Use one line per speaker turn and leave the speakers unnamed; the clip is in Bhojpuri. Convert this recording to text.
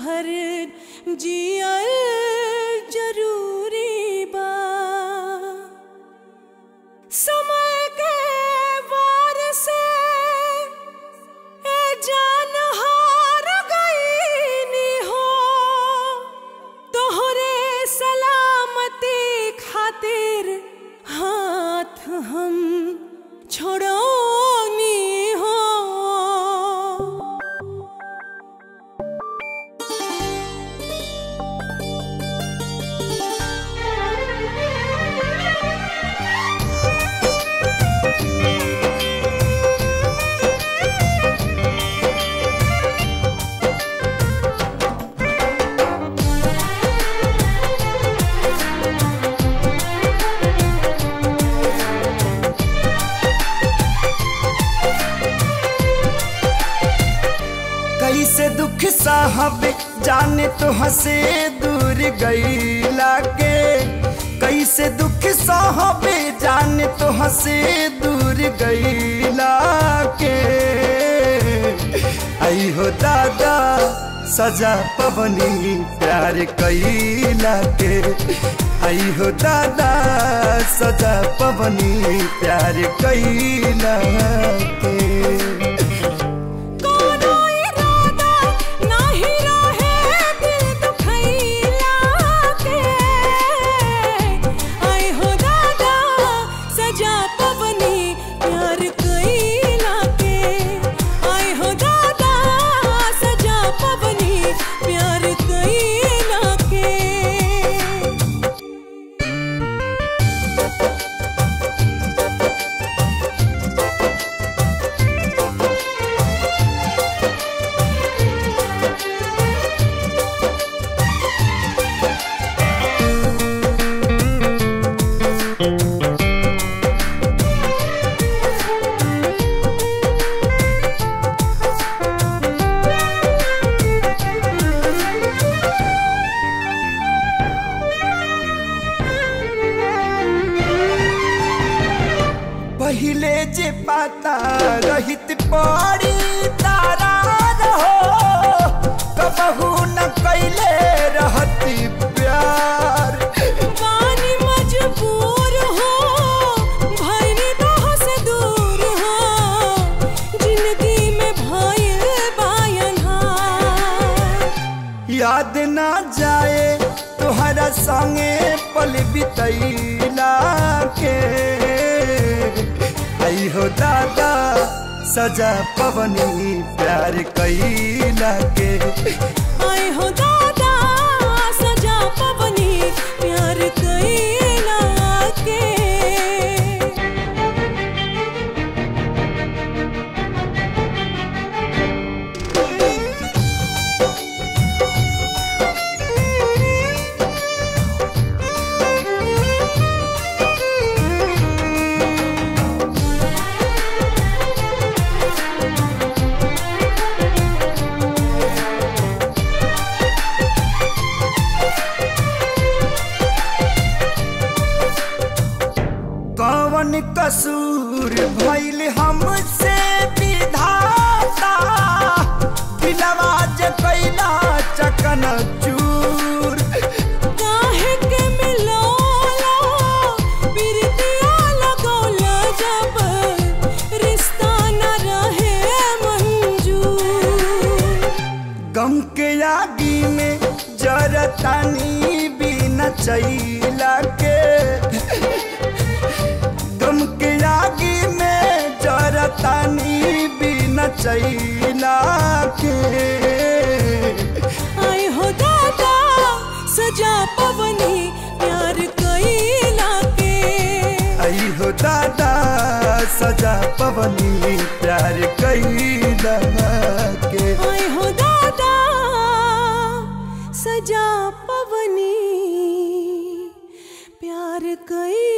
तोहर जियल जरूरी बा। समय के वार से ए जान हार गईनी हो, तोहरे सलामती खातिर हाथ हम छोड़ोनी हो।
कैसे दुख साहब जाने तो हंसे दूर गईला के, कैसे दुख साहब जाने तो हंसे दूर गईला के। आई हो दादा सजा पवनी प्यार कईला के, आई हो दादा सजा पवनी प्यार कईला के। पहिले जे पाता रहित पड़ी तारा रहो, कबहू न कैले रहती प्यार।
पानी मजबूर हो भइनी तोह से दूर हो, जिंदगी में भइल बायनहार।
याद ना जाए तोहरा संगे पल बितैला के। आई हो दादा सजा पवनी प्यार कईला के,
आई हो दादा सजा पवनी प्यार कईला के।
कौन कसूर भइल हमसे विधाता, दिलवा जे कैला चकन चूर।
काहे के मिलोला बिरतिया लगौला, जब रिश्ता न रहे मंजूर।
गम के आगी में जरतानी बिना चैला के, गम के आगी में जरतानी बिना चैला के।
आई हो दादा सजा पवनी प्यार कईला के,
आई हो दादा सजा पवनी प्यार कईला के,
आई हो दादा सजा पवनी प्यार कई।